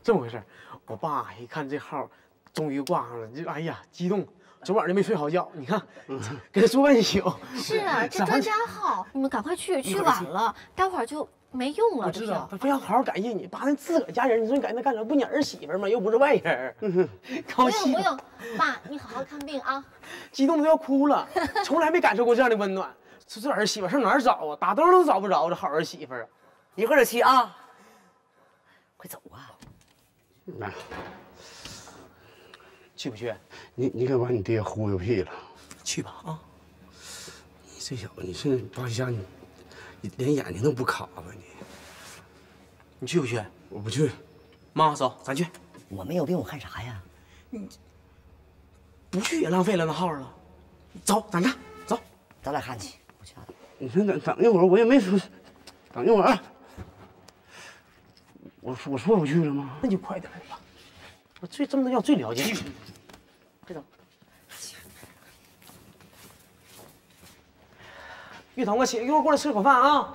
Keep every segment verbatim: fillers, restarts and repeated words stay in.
这么回事？我爸一看这号终于挂上了，就哎呀激动，昨晚就没睡好觉。你看，给他说半宿。 是啊，这专家号，你们赶快去，去晚了，待会儿就没用了。 我知道，他非要好好感谢你，爸，那自个儿家人，你说你感谢他干啥？不你儿媳妇吗？又不是外人。高兴。 不用不用，爸，你好好看病啊。 激动的要哭了，从来没感受过这样的温暖。这这儿媳妇上哪儿找啊？打兜都找不着这好儿媳妇啊！ 一会儿就去啊，快走啊！ 来， 去不去？ 你你可把你爹忽悠屁了。 去吧啊！ 你这小子，你现在八下你，你连眼睛都不卡吧你？ 你去不去？ 我不去。 妈，走，咱去。 我没有病，我看啥呀？ 你不去也浪费了那号了。走，咱看，走， 咱俩看去。我去。 你说等等一会儿，我也没说，等一会儿。我说我说不去了吗？ 那就快点吧。我最这么多要最了解你。快走。玉彤啊，起来，一会儿过来吃口饭啊。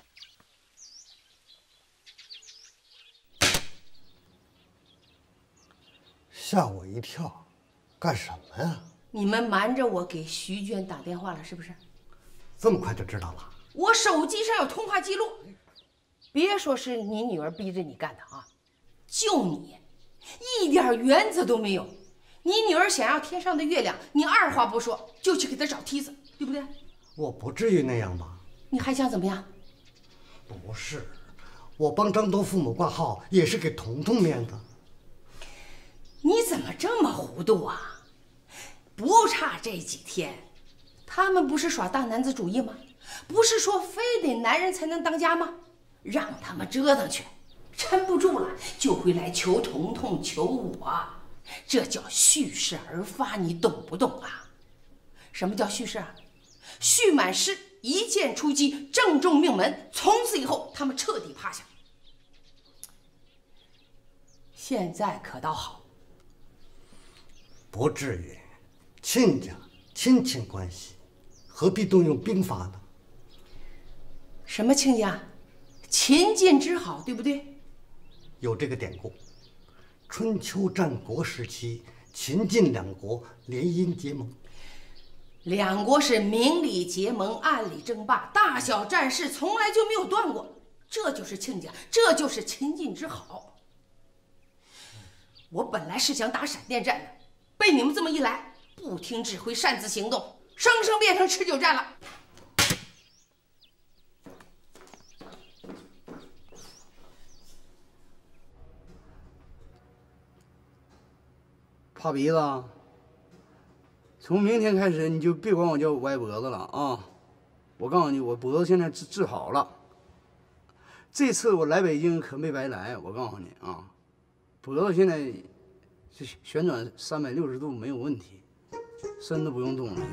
吓我一跳，干什么呀？ 你们瞒着我给徐娟打电话了，是不是？ 这么快就知道了？ 我手机上有通话记录，别说是你女儿逼着你干的啊，就你，一点原则都没有。你女儿想要天上的月亮，你二话不说就去给她找梯子，对不对？ 我不至于那样吧？ 你还想怎么样？ 不是，我帮张东父母挂号也是给彤彤面子。 你怎么这么糊涂啊？不差这几天，他们不是耍大男子主义吗？不是说非得男人才能当家吗？让他们折腾去，撑不住了就会来求彤彤求我，这叫蓄势而发，你懂不懂啊？什么叫蓄势啊？蓄满师，一箭出击，正中命门，从此以后他们彻底趴下。现在可倒好， 不至于，亲家亲情关系，何必动用兵法呢？ 什么亲家？秦晋之好，对不对？ 有这个典故，春秋战国时期，秦晋两国联姻结盟。 两国是明里结盟，暗里争霸，大小战事从来就没有断过，这就是亲家，这就是秦晋之好。我本来是想打闪电战的，被你们这么一来，不听指挥，擅自行动，生生变成持久战了。 怕鼻子啊？从明天开始你就别管我叫歪脖子了啊！我告诉你，我脖子现在治治好了。这次我来北京可没白来，我告诉你啊，脖子现在是旋转三百六十度没有问题，身都不用动了，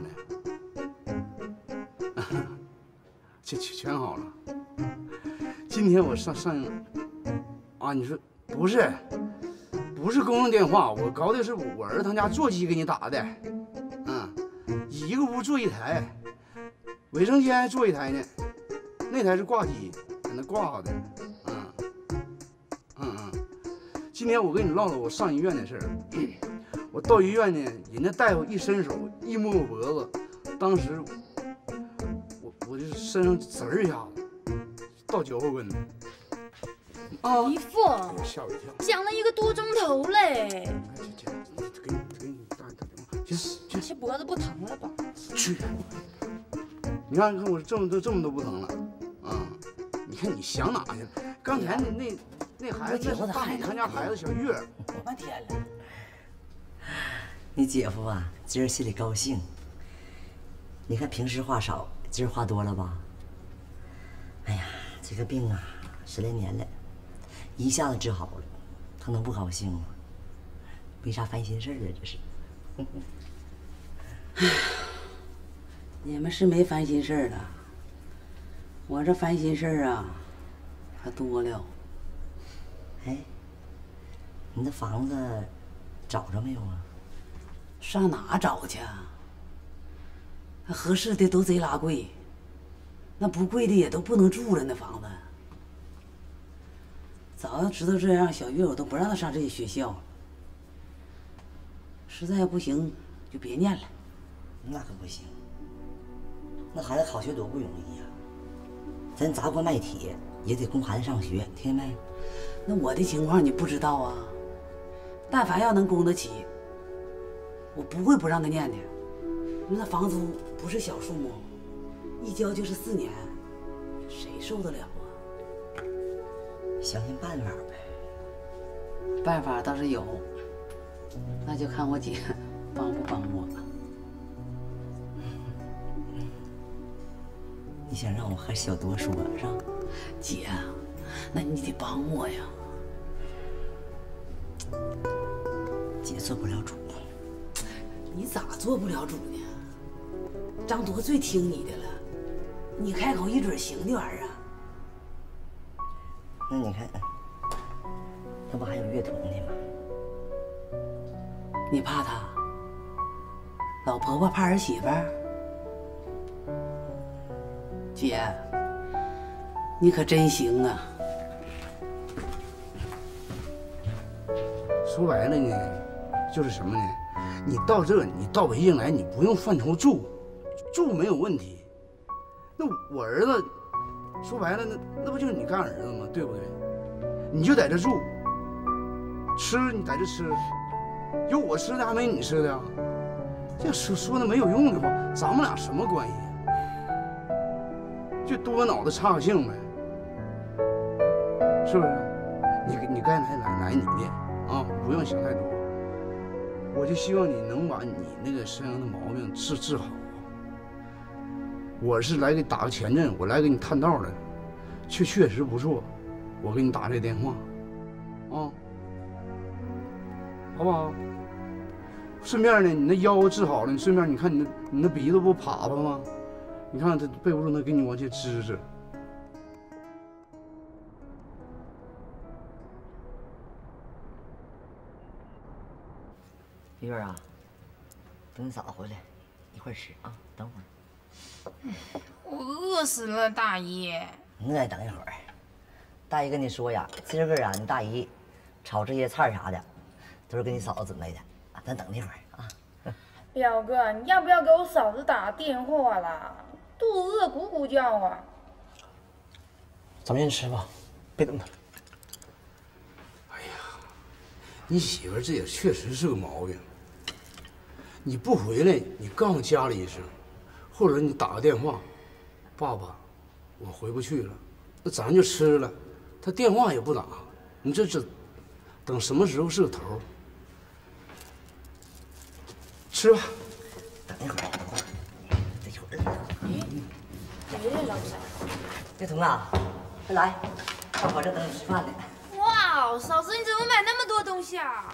现在这全好了。今天我上上啊，你说不是？不是公用电话，我搞的是我儿子他家座机给你打的。嗯，一个屋坐一台，卫生间还坐一台呢，那台是挂机，在那挂的。嗯嗯嗯，今天我跟你唠唠我上医院的事儿。我到医院呢，人家大夫一伸手一摸我脖子，当时我我这身上滋儿一下子到脚后跟。啊！ 姨父， 吓我一跳， 讲了一个多钟头嘞。 给你给你打打电话，行，去。 这脖子不疼了吧？ 去。你看，你看我这么多这么多不疼了，啊！你看你想哪去了？刚才那那那孩子，大美他家孩子小月， 我半天了。你姐夫啊，今儿心里高兴。你看平时话少，今儿话多了吧？哎呀，这个病啊，十来年了。一下子治好了，他能不高兴吗？没啥烦心事儿啊，这是。 你们是没烦心事儿了，我这烦心事儿啊，可多了。 哎，你那房子找着没有啊？ 上哪找去啊？那合适的都贼拉贵，那不贵的也都不能住了，那房子。 早要知道这样，小月我都不让她上这些学校了。实在不行就别念了。 那可不行，那孩子考学多不容易呀、啊。咱砸锅卖铁也得供孩子上学，听见没？ 那我的情况你不知道啊。但凡要能供得起，我不会不让他念的。那房租不是小数目，一交就是四年，谁受得了啊？ 想想办法呗。 办法倒是有，那就看我姐帮不帮我了。 你想让我和小多说是吧？ 姐，那你得帮我呀。 姐做不了主。 你咋做不了主呢？张铎最听你的了，你开口一准行的玩意儿啊。 那你看，那不还有月彤呢吗？ 你怕他？老婆婆怕儿媳妇儿？姐，你可真行啊！ 说白了呢，就是什么呢？你到这，你到北京来，你不用犯愁住，住没有问题。那我儿子，说白了，那那不就是你干儿子吗？对不对？你就在这住，吃你在这吃，有我吃的还没你吃的啊。这说说那没有用的话，咱们俩什么关系？就多个脑子差个性呗，是不是？你你该来来来你的啊，不用想太多。我就希望你能把你那个身上的毛病治治好。我是来给打个前阵，我来给你探道的，确确实不错。我给你打这电话，啊，好不好？顺便呢，你那腰治好了，你顺便你看你那你那鼻子不耙耙吗？你看他背不住，能给你往前支支。 月儿啊，等你嫂子回来，一块儿吃啊。等会儿。 我饿死了，大姨。 你再等一会儿。大姨跟你说呀，今儿个啊，你大姨炒这些菜啥的，都是给你嫂子准备的啊。咱等一会儿啊。 表哥，你要不要给我嫂子打电话啦？肚子饿咕咕叫啊。 咱们先吃吧，别等她。 哎呀，你媳妇儿这也确实是个毛病。你不回来，你告诉家里一声，或者你打个电话，爸爸，我回不去了，那咱就吃了。他电话也不打，你这这等什么时候是个头？吃吧。 等一会儿，等会儿，等一会儿。 咦，回来了，嫂子。 月彤啊，快来，大伙正等你吃饭呢。 哇，嫂子，你怎么买那么多东西啊？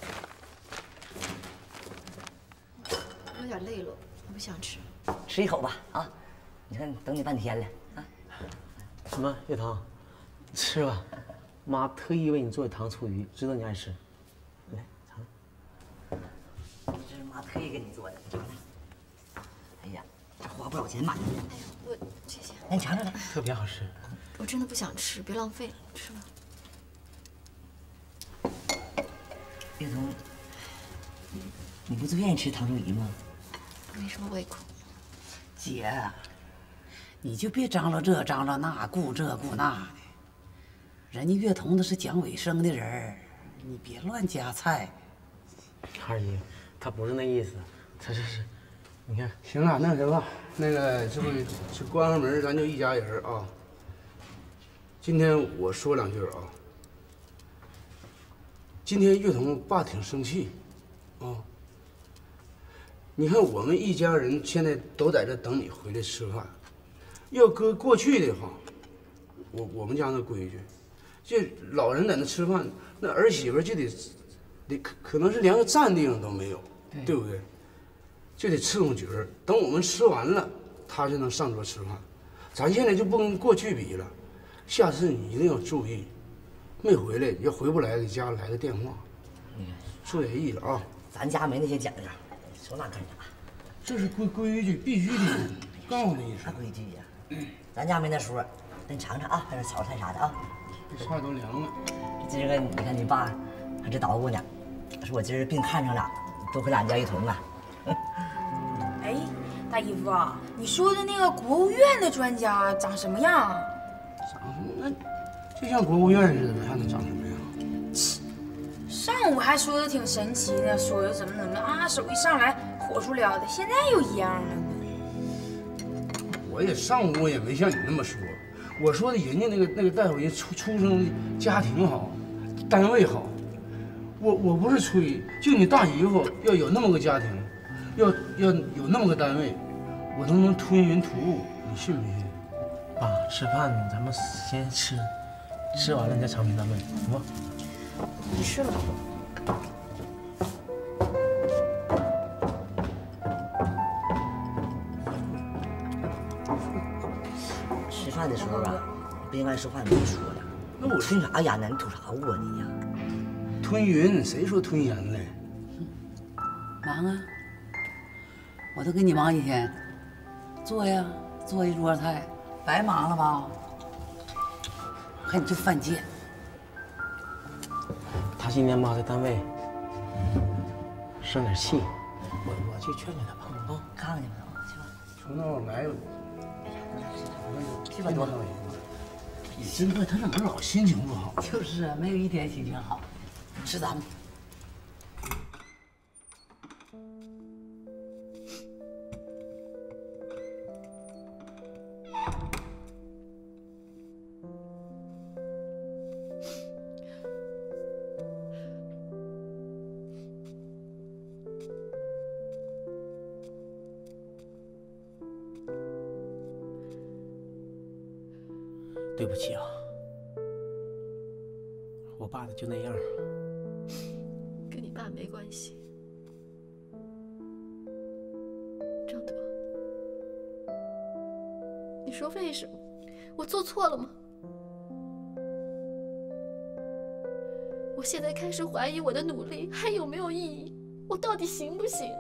有点累了，我不想吃。 吃一口吧，啊！你看等你半天了啊。 什么？月彤，吃吧，妈特意为你做的糖醋鱼，知道你爱吃。来尝。 这是妈特意给你做的，尝尝。哎呀，这花不少钱买的。 哎呀，我谢谢。 来，你尝尝来， 特别好吃。 我真的不想吃，别浪费了，吃吧。 月彤，你不最愿意吃糖醋鱼吗？ 没什么胃口。 姐，你就别张罗这张罗那，顾这顾那的。人家月彤那是讲卫生的人儿，你别乱夹菜。 二姨，他不是那意思，他这是，你看。 行了，那什么，那个这不这关上门，咱就一家人啊。今天我说两句啊。今天月彤爸挺生气，啊。你看我们一家人现在都在这等你回来吃饭。要搁过去的话，我我们家那规矩，这老人在那吃饭，那儿媳妇就得，得可可能是连个站地方都没有，对, 对不对？就得伺候角儿，等我们吃完了，他就能上桌吃饭。咱现在就不跟过去比了，下次你一定要注意，没回来要回不来，给家来个电话，注点意了啊。 咱家没那些讲究，说那干啥？ 这是规规矩，必须得告诉你一声。 啥规矩呀？咱家没那说，那你尝尝啊，还有炒菜啥的啊。 这菜都凉了。 今儿个你看你爸还这捣鼓呢，说我今儿病看上了，多亏俺家一同啊。 哎，大姨夫，你说的那个国务院的专家长什么样？ 长什么？那就像国务院似的呗，还能长什么样？ 上午还说的挺神奇呢，说的怎么怎么啊，手一上来火出燎的，现在又一样了呢。 我也上午我也没像你那么说，我说的人家那个那个大夫人出出生家庭好，单位好。我我不是吹，就你大姨夫要有那么个家庭，要要有那么个单位，我都能吞云吐雾，你信不信？ 爸，吃饭咱们先吃，吃完了你再长评咱们，行不？ 吃了。 吃饭的时候啊，不应该说话你别说了。那我吞啥烟呢？你吐啥雾啊你呀？ 吞云，谁说吞烟嘞？ 忙啊，我都给你忙一天，做呀，做一桌菜，白忙了吧？看你这犯贱。 他今天吧在单位生点气，我我去劝劝他吧。 啊，看看去吧，去吧。 从那儿来， 去吧，多。 你真怪他怎么老心情不好？ 就是啊，没有一天心情好。吃咱们。 对不起啊，我爸的就那样。 跟你爸没关系。张德，你说为什么？我做错了吗？我现在开始怀疑我的努力还有没有意义，我到底行不行？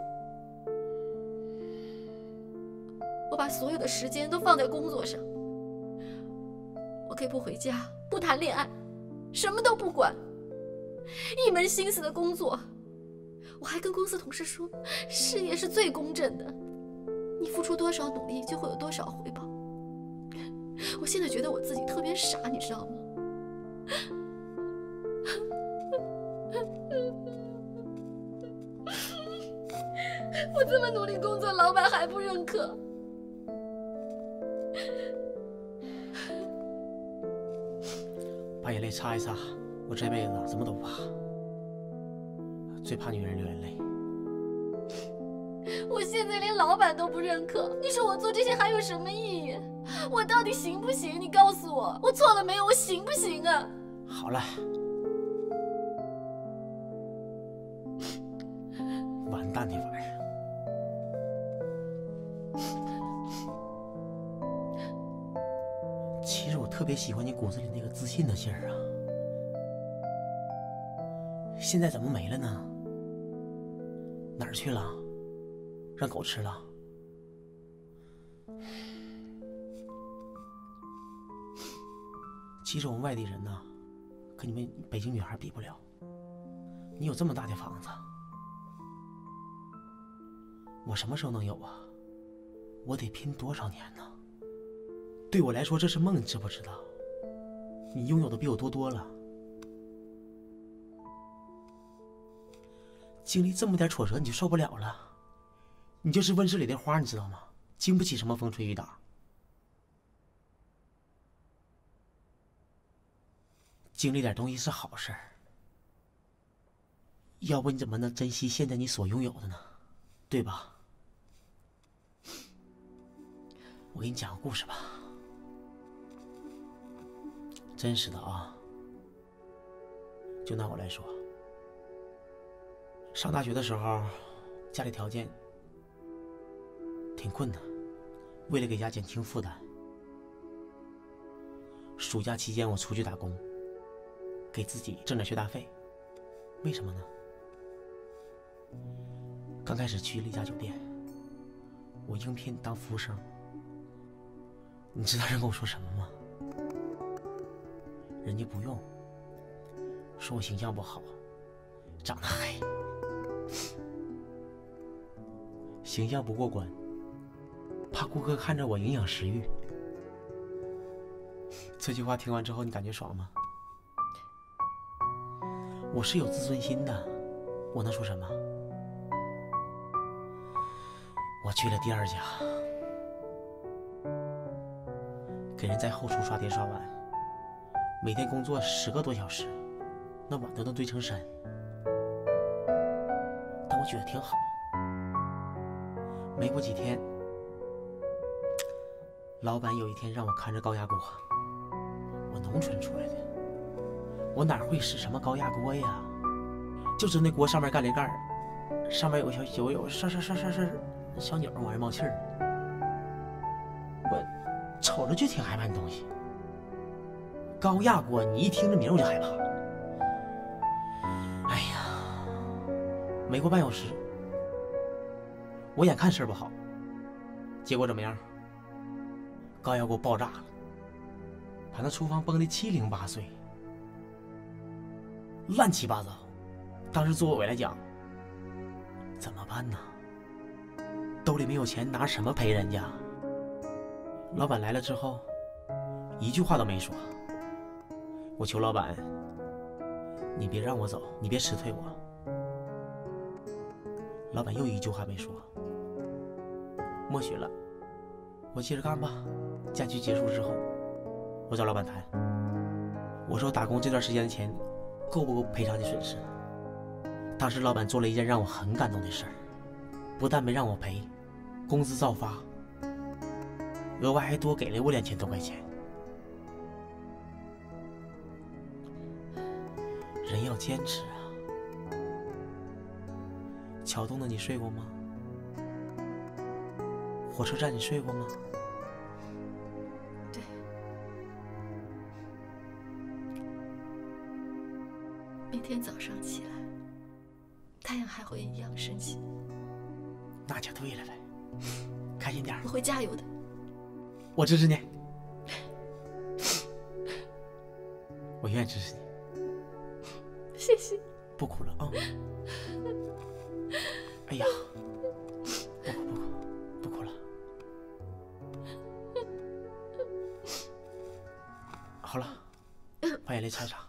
我把所有的时间都放在工作上，我可以不回家，不谈恋爱，什么都不管，一门心思的工作。我还跟公司同事说，事业是最公正的，你付出多少努力就会有多少回报。我现在觉得我自己特别傻，你知道吗？我这么努力工作，老板还不认可。 把眼泪擦一擦，我这辈子什么都怕，最怕女人流眼泪。 我现在连老板都不认可，你说我做这些还有什么意义？我到底行不行？你告诉我，我错了没有？我行不行啊？ 好了，完蛋的玩意儿。其实我特别喜欢你骨子里那个自信的劲儿啊，现在怎么没了呢？哪儿去了？让狗吃了？其实我们外地人呢，跟你们北京女孩比不了。你有这么大的房子，我什么时候能有啊？我得拼多少年呢？对我来说这是梦，你知不知道？你拥有的比我多多了。经历这么点挫折你就受不了了？你就是温室里的花，你知道吗？经不起什么风吹雨打。经历点东西是好事儿，要不你怎么能珍惜现在你所拥有的呢？对吧？我给你讲个故事吧，真实的啊。就拿我来说，上大学的时候，家里条件挺困难，为了给家减轻负担，暑假期间我出去打工，给自己挣点学大费。为什么呢？刚开始去了一家酒店，我应聘当服务生。你知道人跟我说什么吗？ 人家不用，说我形象不好，长得黑，形象不过关，怕顾客看着我影响食欲。这句话听完之后，你感觉爽吗？我是有自尊心的，我能说什么？我去了第二家，给人在后厨刷碟刷碗，每天工作十个多小时，那碗都能堆成山。但我觉得挺好。没过几天，老板有一天让我看着高压锅，我农村出来的，我哪会使什么高压锅呀？就知那锅上面干连盖，上面有小有有上上上上上小钮往外冒气儿。我瞅着就挺害怕的东西。高压锅，你一听这名我就害怕。哎呀，没过半小时，我眼看事儿不好，结果怎么样？高压锅爆炸了，把那厨房崩得七零八碎，乱七八糟。当时作为我来讲，怎么办呢？兜里没有钱，拿什么赔人家？老板来了之后，一句话都没说。我求老板，你别让我走，你别辞退我。老板又一句话没说。默许了，我接着干吧。假期结束之后，我找老板谈，我说打工这段时间的钱够不够赔偿你损失？当时老板做了一件让我很感动的事儿，不但没让我赔，工资照发，额外还多给了我两千多块钱。人要坚持啊！桥洞的你睡过吗？火车站你睡过吗？ 对。明天早上起来，太阳还会一样升起。 那就对了呗，开心点。 我会加油的。 我支持你，我愿意支持你。 谢谢。 不哭了啊！哎呀，不哭不哭不哭了。好了，把眼泪擦擦。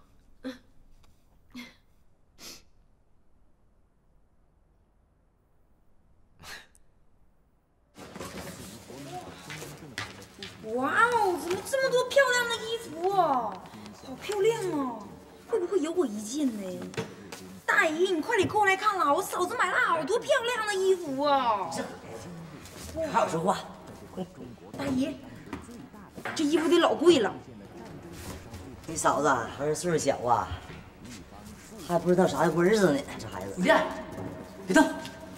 哇哦，怎么这么多漂亮的衣服啊？好漂亮哦！会不会有我一件呢？大姨，你快点过来看啦！我嫂子买了好多漂亮的衣服啊！ 好好说话。 大姨，这衣服得老贵了。 你嫂子还是岁数小啊，还不知道啥叫过日子呢。这孩子， 你别别动，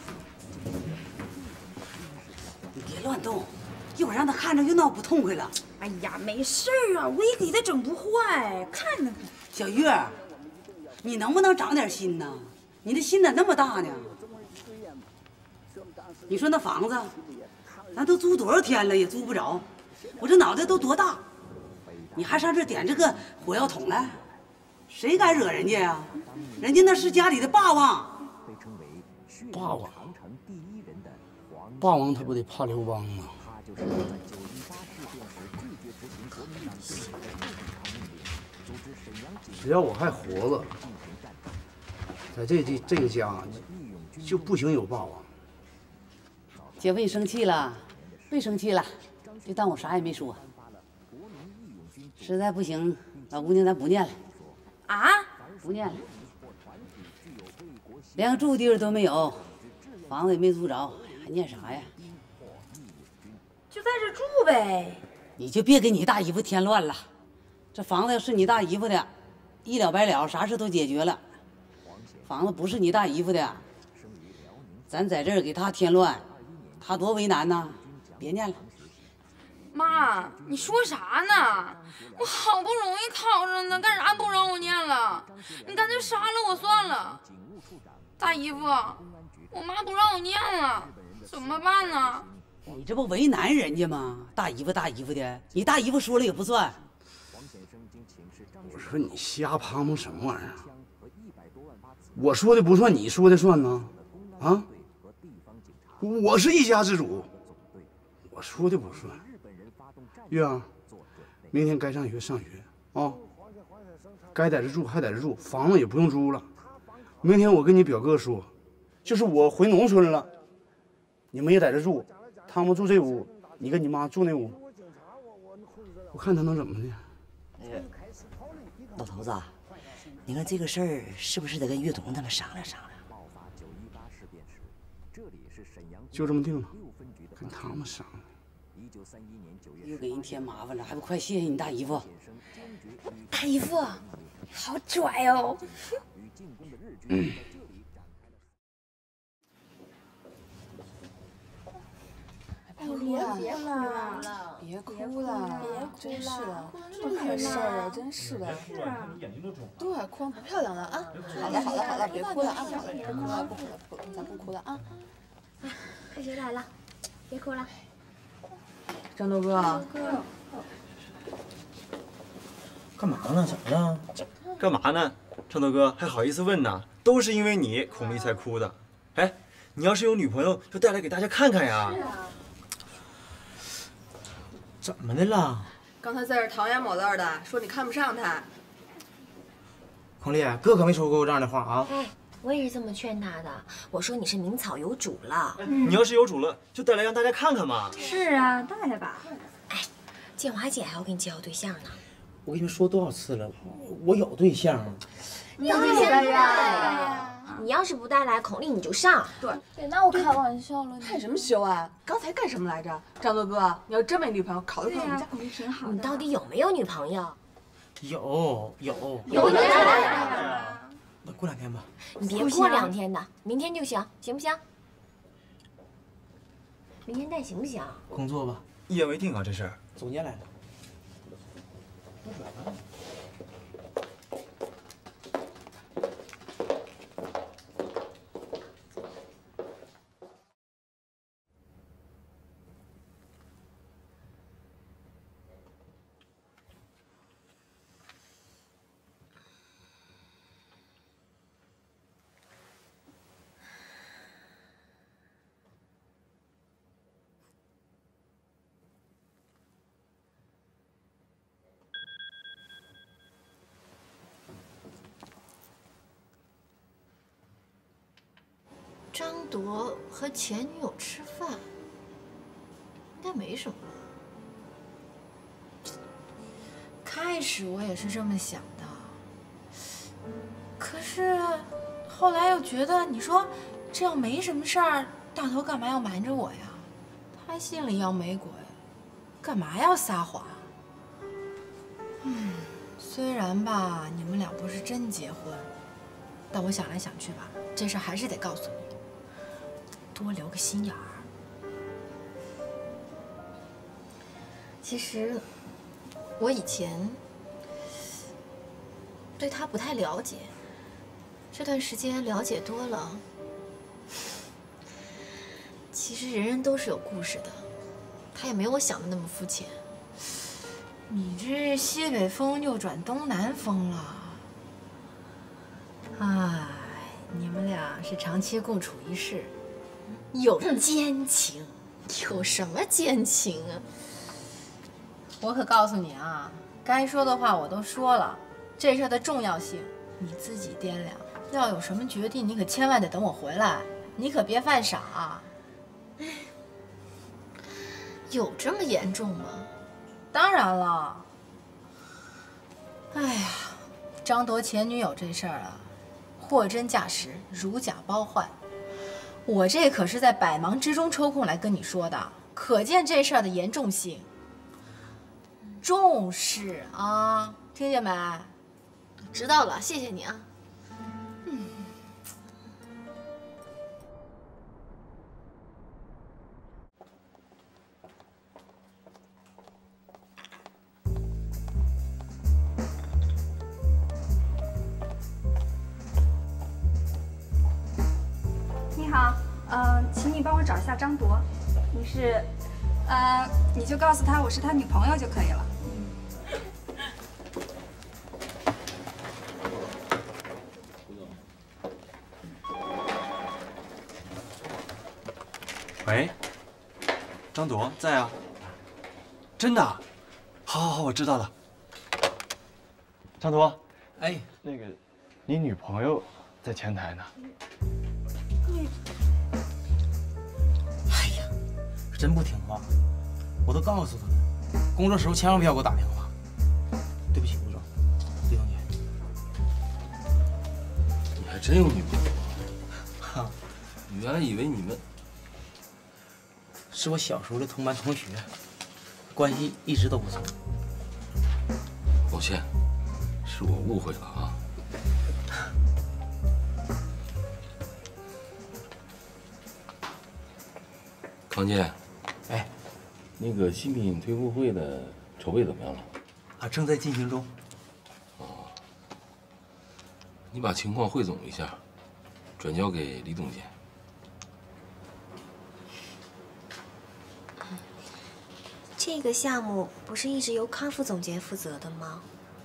你别乱动，一会儿让他看着又闹不痛快了。 哎呀，没事儿啊，我也给他整不坏。看呢， 小月，你能不能长点心呢？你的心咋那么大呢？你说那房子，咱都租多少天了也租不着，我这脑袋都多大，你还上这点这个火药桶来？谁敢惹人家呀？人家那是家里的霸王。 霸王，霸王他不得怕刘邦吗？只要我还活着，在这这这个家就不行有霸王。 姐夫，你生气了？别生气了，就当我啥也没说。实在不行，老姑娘咱不念了。 啊？ 不念了，连个住地儿都没有，房子也没租着，还念啥呀？ 就在这住呗。 你就别给你大姨夫添乱了。这房子要是你大姨夫的，一了百了，啥事都解决了。房子不是你大姨夫的，咱在这儿给他添乱，他多为难呐！别念了。 妈，你说啥呢？我好不容易考上呢，干啥不让我念了？你干脆杀了我算了。大姨夫，我妈不让我念了，怎么办呢？ 你这不为难人家吗？大姨夫大姨夫的，你大姨夫说了也不算。 我说你瞎攀摸什么玩意儿啊？我说的不算，你说的算呢？啊？我是一家之主，我说的不算。月啊，明天该上学上学啊，该在这住还在这住，房子也不用租了。明天我跟你表哥说，就是我回农村了，你们也在这住，他们住这屋，你跟你妈住那屋。我看他能怎么的？ 那个老头子，你看这个事儿是不是得跟岳彤他们商量商量？ 就这么定了，跟他们商量。 又给人添麻烦了，还不快谢谢你大姨夫？ 大姨夫，好拽哦！ 嗯。 哎呦，别哭了，别哭了，真是的，这可事儿啊，真是的。是啊。对，哭完不漂亮了啊！好了好了好了，别哭了啊！好了，别哭了，不哭了，不哭了，咱不哭了啊！ 开学来了，别哭了。 张豆哥。 干嘛呢？怎么了？ 干嘛呢？张豆哥还好意思问呢？都是因为你，孔丽才哭的。哎，你要是有女朋友，就带来给大家看看呀。是啊。 怎么的了？ 刚才在这陶言抹泪的，说你看不上他。 孔丽，哥可没说过这样的话啊。 哎，我也是这么劝他的。我说你是名草有主了， 嗯、你要是有主了，就带来让大家看看嘛。 是啊，带来吧。哎，建华姐还要给你介绍对象呢。 我跟你们说多少次了，我有对象。 你有对象呀？你要是不带来，孔丽你就上。 对， 别拿我开玩笑了。 害什么羞啊？刚才干什么来着？张豆哥，你要真没女朋友，考虑考虑我们家孔丽挺好的。 你到底有没有女朋友？ 有有有的。 那过两天吧。 你别过两天的，明天就行，行不行？明天带行不行？ 工作吧。 一言为定啊，这事儿。 总监来了。 张铎和前女友吃饭，应该没什么。开始我也是这么想的，可是后来又觉得，你说这要没什么事儿，大头干嘛要瞒着我呀？他心里要没鬼，干嘛要撒谎？嗯，虽然吧，你们俩不是真结婚，但我想来想去吧，这事还是得告诉你。多留个心眼儿。其实，我以前对他不太了解，这段时间了解多了。其实人人都是有故事的，他也没有我想的那么肤浅。你这西北风又转东南风了，哎，你们俩是长期共处一室。有奸情，有什么奸情啊？我可告诉你啊，该说的话我都说了，这事的重要性你自己掂量。要有什么决定，你可千万得等我回来，你可别犯傻。有这么严重吗？当然了。哎呀，张铎前女友这事儿啊，货真价实，如假包换。我这可是在百忙之中抽空来跟你说的，可见这事儿的严重性。重视啊，听见没？知道了，谢谢你啊。嗯。 你好，呃，请你帮我找一下张铎。你是，呃，你就告诉他我是他女朋友就可以了。 喂，张铎在啊？真的？好，好，好，我知道了。张铎， 哎， 那个，你女朋友在前台呢。 哎呀，真不听话！我都告诉他了，工作时候千万不要给我打电话。对不起，吴总，李总监。 你还真有女朋友啊？哈， 原来以为你们是我小时候的同班同学，关系一直都不错。 抱歉，是我误会了啊。康健， 哎， 那个新品推布会的筹备怎么样了？ 啊，正在进行中。 哦，你把情况汇总一下，转交给李总监。 这个项目不是一直由康副总监负责的吗？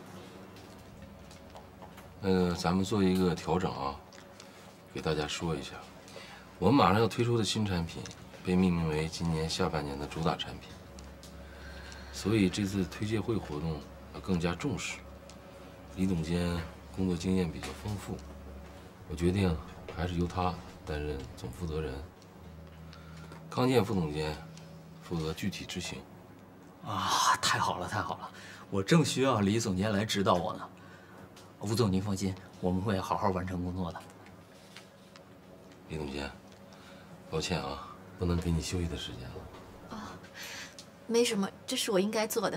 那个，咱们做一个调整啊，给大家说一下，我们马上要推出的新产品被命名为今年下半年的主打产品，所以这次推介会活动要更加重视。李总监工作经验比较丰富，我决定还是由他担任总负责人，康健副总监负责具体执行。 啊，太好了，太好了！我正需要李总监来指导我呢。吴总，您放心，我们会好好完成工作的。 李总监，抱歉啊，不能给你休息的时间了。 啊，没什么，这是我应该做的。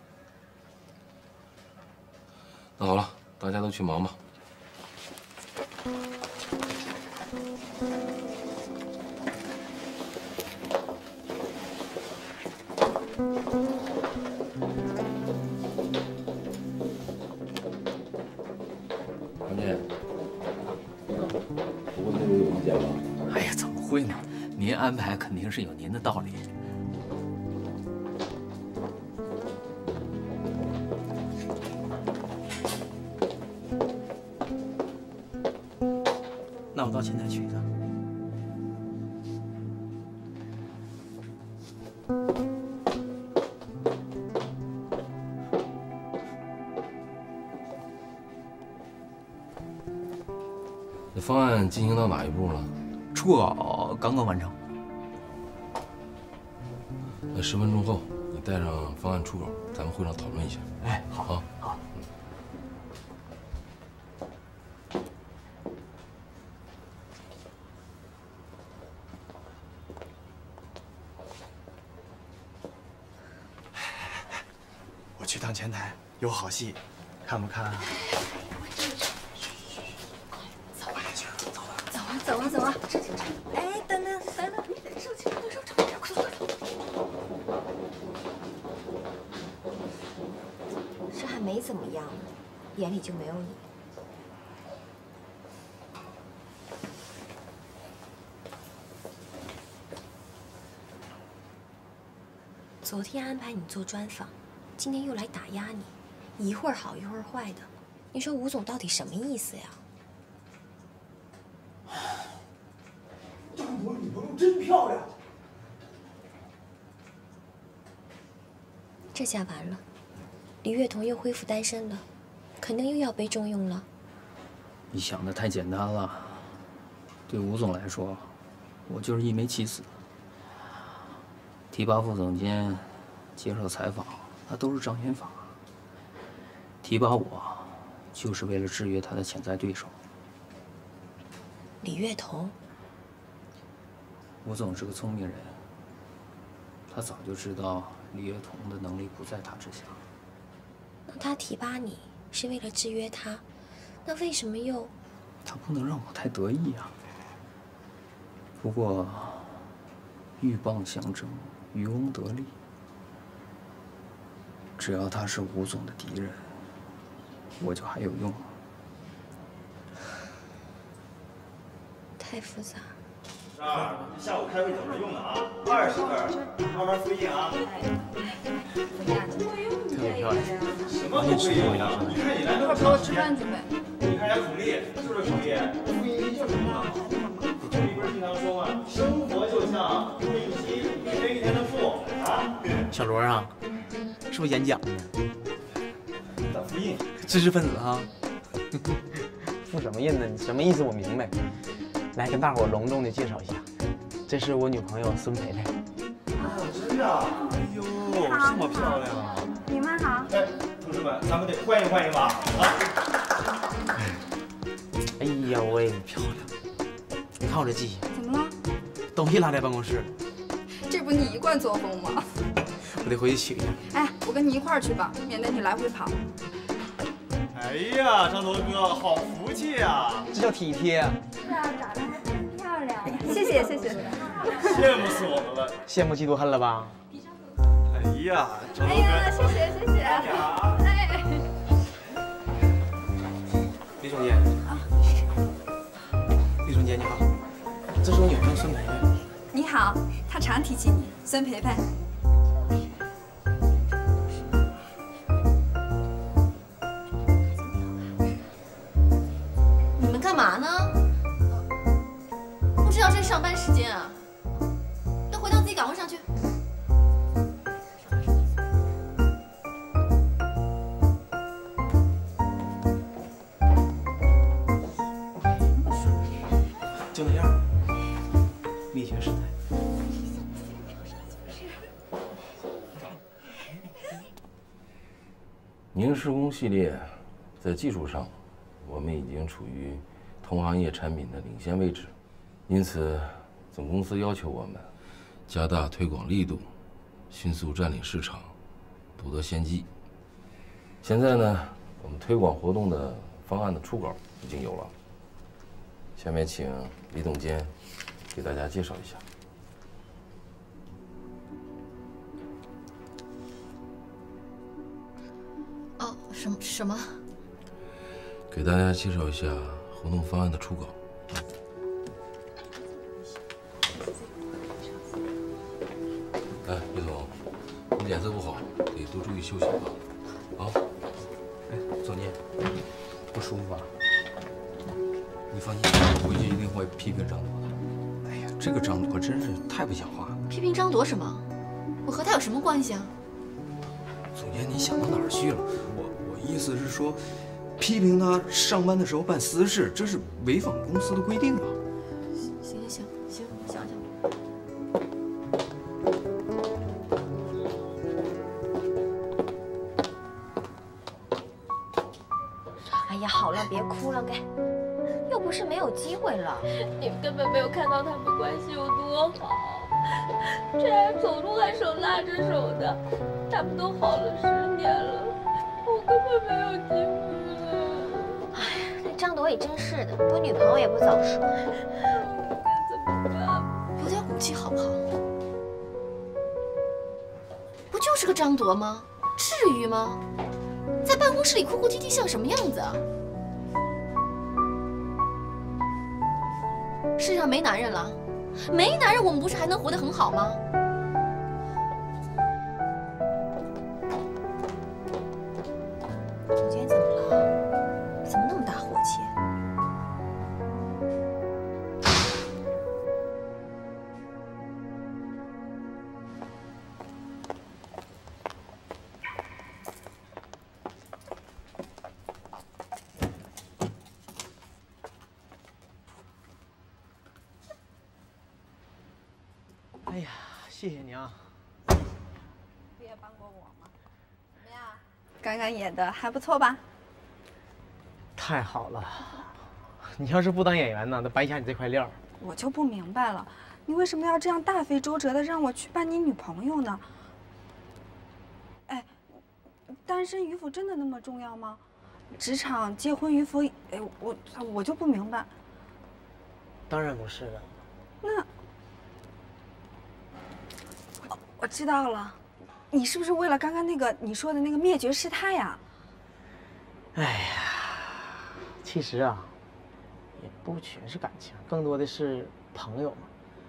那好了，大家都去忙吧。康健，不会对我有意见吧？ 哎呀，怎么会呢？您安排肯定是有您的道理。 那我到前台去一趟。 那方案进行到哪一步了？ 初稿刚刚完成。 那十分钟后，你带上方案初稿，咱们会上讨论一下。 哎，好， 好， 好。 我去趟前台，有好戏，看不看啊？ 走啊，走啊，走啊！哎，等等，等等，你得收起来，收起来，快走，快走！ 这还没怎么样，眼里就没有你。昨天安排你做专访，今天又来打压你，一会儿好一会儿坏的，你说吴总到底什么意思呀？ 我女朋友真漂亮。 这下完了，李月彤又恢复单身了，肯定又要被重用了。 你想的太简单了。对吴总来说，我就是一枚棋子。提拔副总监，接受采访，那都是障眼法。提拔我，就是为了制约他的潜在对手李月彤。 吴总是个聪明人，他早就知道李月彤的能力不在他之下。 那他提拔你是为了制约他，那为什么又…… 他不能让我太得意啊。不过，鹬蚌相争，渔翁得利。只要他是吴总的敌人，我就还有用。 太复杂。 这儿下午开会等着用的啊，二十份，慢慢复印啊。 特别漂亮， 什么不会用呀？你看你来， 快陪我吃饭去呗。 你看人家孔丽，是不是孔丽？复印就是嘛。孔丽不是经常说吗？生活就像一会一期，一天一天的付啊。 小罗啊，是不是演讲呢？ 打复印， 知识分子哈。 复什么印呢？你什么意思？我明白。来，跟大伙隆重的介绍一下，这是我女朋友孙培培。 哦，真的？哎呦，这么漂亮啊！ 你们好。 哎，同志们，咱们得欢迎欢迎吧！啊！ 哎呀喂， 漂亮！你看我这记， 怎么了？ 东西落在办公室， 这不你一贯作风吗？ 我得回去取一下。 哎，我跟你一块儿去吧，免得你来回跑。 哎呀，张铎哥，好福气啊！ 这叫体贴。 是啊，长得还真漂亮。谢谢谢谢。 羡慕死我们了。 羡慕嫉妒恨了吧？ 哎呀，张铎哥， 哎呀，谢谢谢谢。哎， 李总监啊，李总监你好，这是我女朋友孙培培。 你好，他常提起你，孙培培。 你们干嘛呢？不知道这是上班时间啊？要回到自己岗位上去。 就那样，灭绝师太。 宁施工系列在技术上，我们已经处于同行业产品的领先位置，因此总公司要求我们加大推广力度，迅速占领市场，夺得先机。现在呢，我们推广活动的方案的初稿已经有了，下面请李总监给大家介绍一下。 哦，什么什么？ 给大家介绍一下活动方案的初稿。哎，李总，你脸色不好，得多注意休息啊！啊， 哎，总监，不舒服啊？你放心，我回去一定会批评张铎的。哎呀，这个张铎真是太不像话了。 批评张铎什么？我和他有什么关系啊？ 总监，你想到哪儿去了？我我意思是说，批评他上班的时候办私事，这是违反公司的规定啊。 行行行行，我想想。 哎呀，好了，别哭了，该，又不是没有机会了。 你们根本没有看到他们关系有多好，这样走路还手拉着手的，他们都好了十年了，我根本没有机会了。 哎呀，那张铎也真是的，有女朋友也不早说。 该怎么办？有点骨气好不好？不就是个张铎吗？至于吗？在办公室里哭哭啼啼像什么样子啊？世上没男人了，没男人我们不是还能活得很好吗？ 总监怎么了？怎么那么大火气？ 哎呀，谢谢你啊！ 不也帮过我吗？怎么样？刚刚演的还不错吧？ 太好了！你要是不当演员呢，那白瞎你这块料。 我就不明白了，你为什么要这样大费周折的让我去扮你女朋友呢？哎，单身与否真的那么重要吗？职场结婚与否，哎，我我就不明白。 当然不是了。 那。我知道了，你是不是为了刚刚那个你说的那个灭绝师太呀？ 哎呀，其实啊，也不全是感情，更多的是朋友嘛。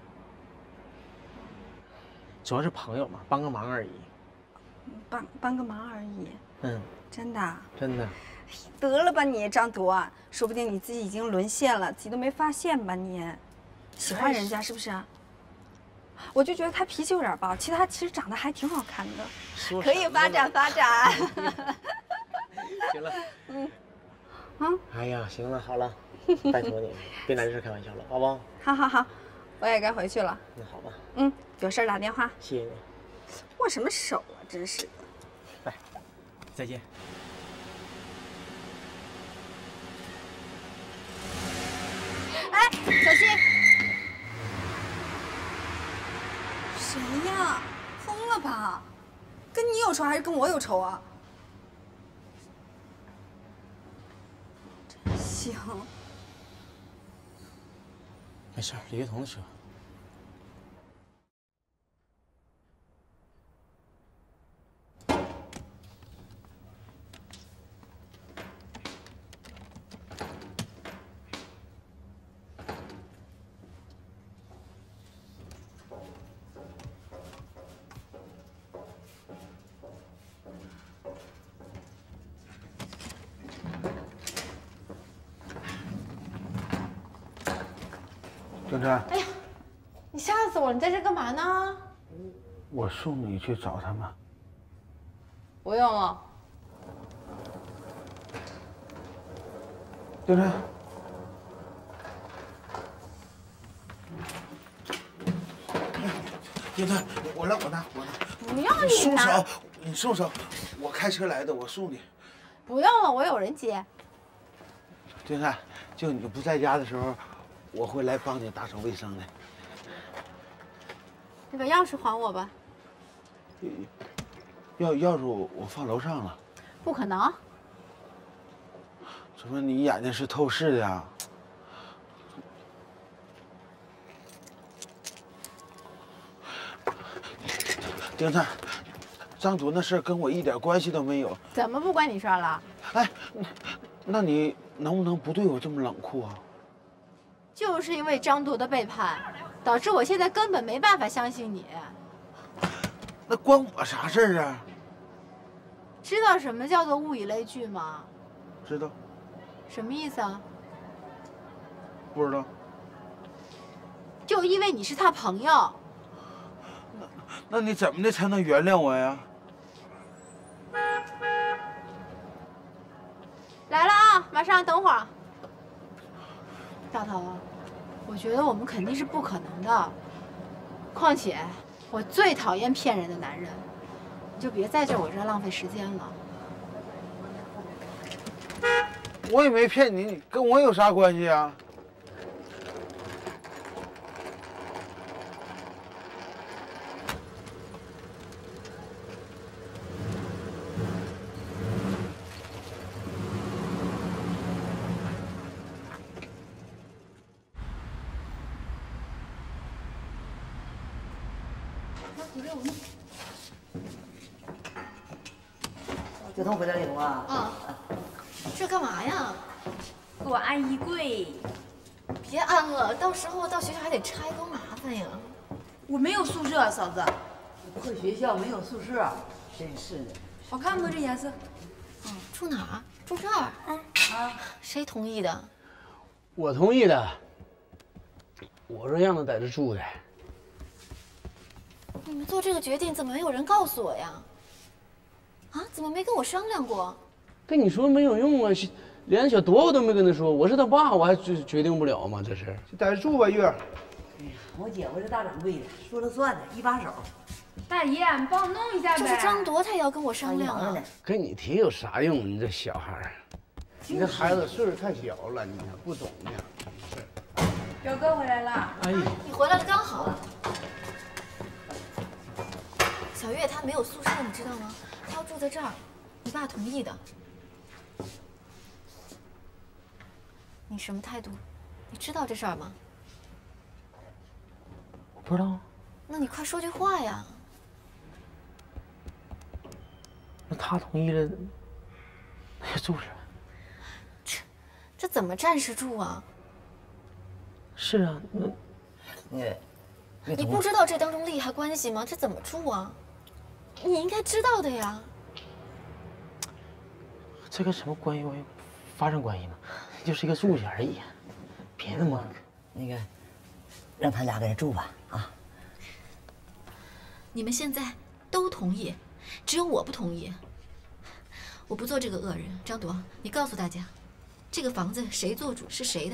主要是朋友嘛，帮个忙而已。 帮帮个忙而已。 嗯， 真的。 真的。 得了吧你，张铎，说不定你自己已经沦陷了，自己都没发现吧你？喜欢人家是不是？ 我就觉得他脾气有点暴，其实他其实长得还挺好看的， 说可以发展发展。 行了， 嗯， 啊，哎呀，行了，好了，拜托你，别拿这事开玩笑了，好不好？ 好好好，我也该回去了。 那好吧。 嗯，有事打电话。 谢谢你。 握什么手啊，真是的。 拜，再见。 哎，小心！谁呀？疯了吧？跟你有仇还是跟我有仇啊？真行。 没事，李月彤的车。 郑琛， 哎呀，你吓死我了！你在这干嘛呢？ 我送你去找他们。 不用了。 郑琛， 丁琛，我来，我拿，我拿。 不要你拿。 松手，你松手，我开车来的，我送你。 不用了，我有人接。 丁琛，就你不在家的时候，我会来帮你打扫卫生的。 你把钥匙还我吧。 钥钥匙我我放楼上了。 不可能。 怎么你眼睛是透视的呀？丁琛，张铎那事儿跟我一点关系都没有。 怎么不关你事儿了？ 哎，那你能不能不对我这么冷酷啊？ 就是因为张铎的背叛，导致我现在根本没办法相信你。 那关我啥事儿啊？ 知道什么叫做物以类聚吗？ 知道。 什么意思啊？ 不知道。 就因为你是他朋友。 那你怎么的才能原谅我呀？ 来了啊，马上，等会儿。大头，我觉得我们肯定是不可能的。况且，我最讨厌骗人的男人，你就别在这我这儿浪费时间了。 我也没骗你，你跟我有啥关系啊？ 月彤回来了，月彤啊！ 啊，这干嘛呀？ 给我安衣柜。 别安了，到时候到学校还得拆，多麻烦呀！ 我没有宿舍，嫂子。 破学校没有宿舍，真是的。 好看不这颜色？ 嗯，住哪儿？住这儿。嗯啊，谁同意的？ 我同意的。我说让他在这住的。 你们做这个决定怎么没有人告诉我呀？啊，怎么没跟我商量过？ 跟你说没有用啊，连小朵我都没跟他说。我是他爸，我还决决定不了吗？这是，就在这住吧，月。 我姐夫是大掌柜的，说了算的，一把手。 大爷，你帮我弄一下呗。 这是张铎，他也要跟我商量啊。 跟你提有啥用？你这小孩儿，你这孩子岁数太小了，你不懂呢。 表哥回来了。 哎， 你回来了刚好。小月她没有宿舍，你知道吗？她要住在这儿，你爸同意的。你什么态度？你知道这事儿吗？ 我不知道。 那你快说句话呀！ 那他同意了，那就住着。 这这怎么暂时住啊？ 是啊，那你你不知道这当中利害关系吗？这怎么住啊？你应该知道的呀。 这跟什么关系关系发生关系吗？就是一个住下而已，别那么…… 那个，让他俩在这住吧，啊。 你们现在都同意，只有我不同意。我不做这个恶人。张铎，你告诉大家，这个房子谁做主是谁的。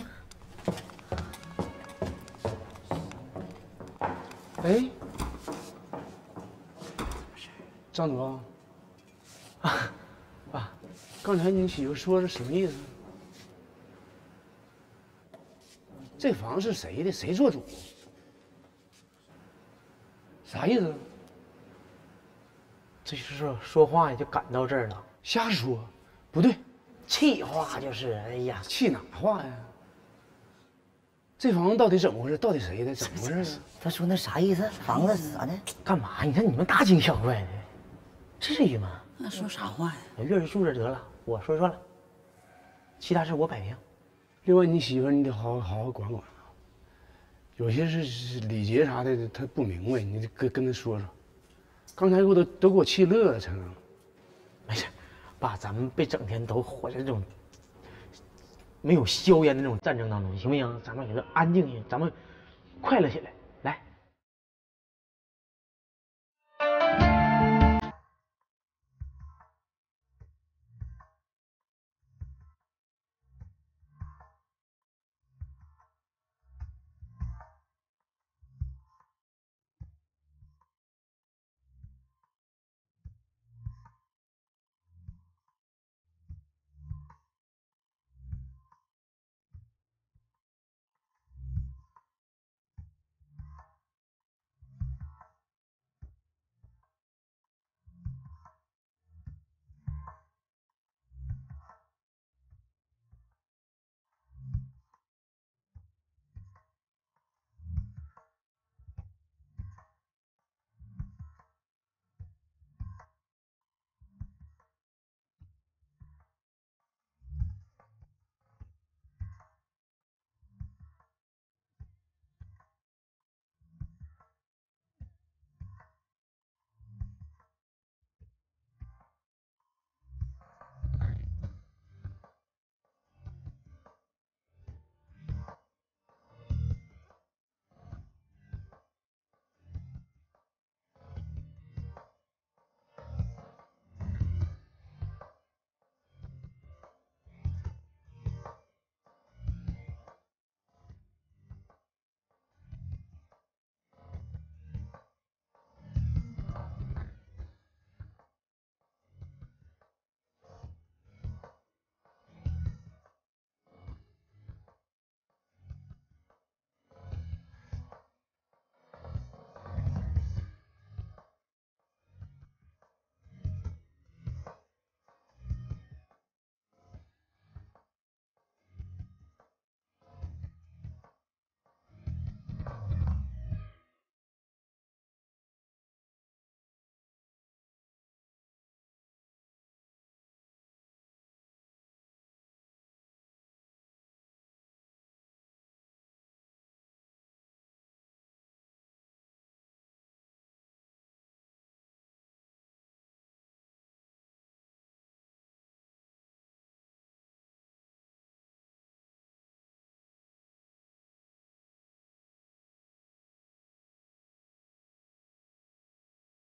哎，张铎，啊啊，刚才你媳妇说是什么意思？这房是谁的？谁做主？啥意思？ 这就是说说话就赶到这儿了。 瞎说，不对， 气话就是，哎呀， 气哪话呀？这房子到底怎么回事？到底谁的？怎么回事啊？ 他说那啥意思？房子是啥的？ 干嘛？你看你们大惊小怪的，至于吗？ 那说啥话呀？ 月日住这得了，我说算了，其他事我摆平。 另外，你媳妇你得好好好好管管啊。有些是礼节啥的，她不明白，你得跟跟她说说。刚才给我都都给我气乐了，成。 没事，爸，咱们别整天都活在这种没有硝烟的那种战争当中，行不行？咱们给它安静些，咱们快乐起来。